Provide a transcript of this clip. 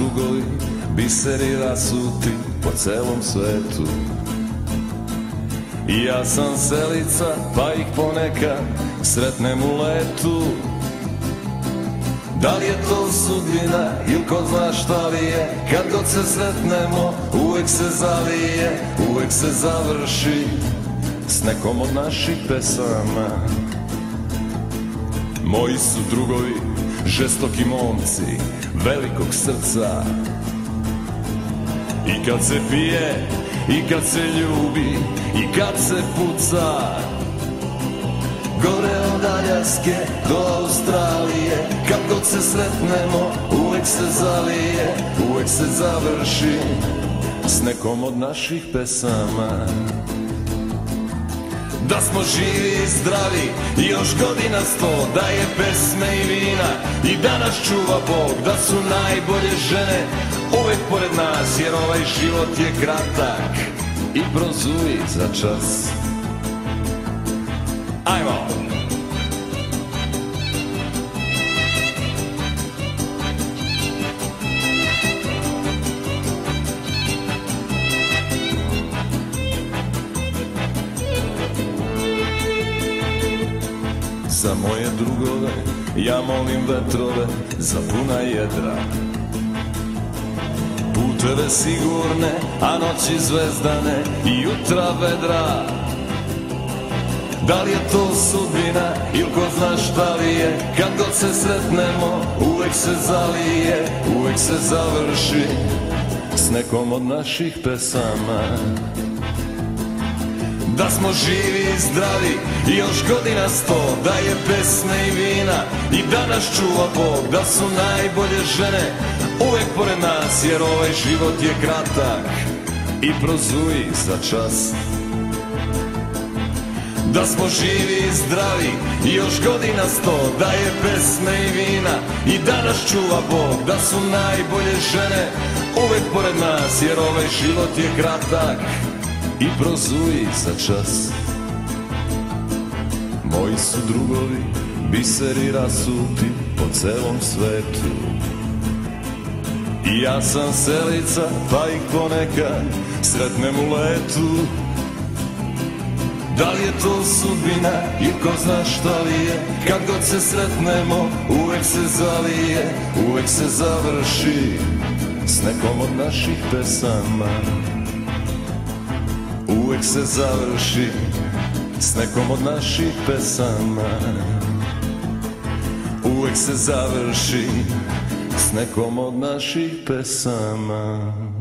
drugovi, biseri rasuti po celom svetu. I ja sam selica, pa ih ponekad sretnem u letu. Da li je to sudbina ili ko zna šta li je, kad god se sretnemo uvek se zalije, uvek se završi s nekom od naših pesama. Moji su drugovi žestoki momci velikog srca. I kad se pije, i kad se ljubi, i kad se puca, gore od Aljaske do Australije, kad god se sretnemo uvek se zalije, uvek se završi s nekom od naših pesama. Da smo živi i zdravi i još godina 100, da je pesme i vina i da nas čuva Bog, da su najbolje žene uvek pored nas, jer ovaj život je kratak i prozuji za čas. Ajmo! Za moje drugove ja molim vetrove za puna jedra, puteve sigurne, a noći zvezdane i jutra vedra. Da li je to sudbina ili ko zna šta li je, kad god se sretnemo uvek se zalije, uvek se završi s nekom od naših pesama. Da smo živi i zdravi i još godina 100, da je pesme i vina i da nas čuva Bog, da su najbolje žene uvek pored nas, jer ovaj život je kratak i prozuji za čas. Da smo živi i zdravi i još godina 100, da je pesme i vina i da nas čuva Bog, da su najbolje žene uvek pored nas, jer ovaj život je kratak i prozuji za čas. Moji su drugovi biseri rasuti po celom svetu. I ja sam selica, pa ih ponekad sretnem u letu. Da li je to sudbina ili ko zna šta li je, kad god se sretnemo uvek se zalije, uvek se završi s nekom od naših pesama. Uvek se završi s nekom od naših pesama. Uvek se završi s nekom od naših pesama.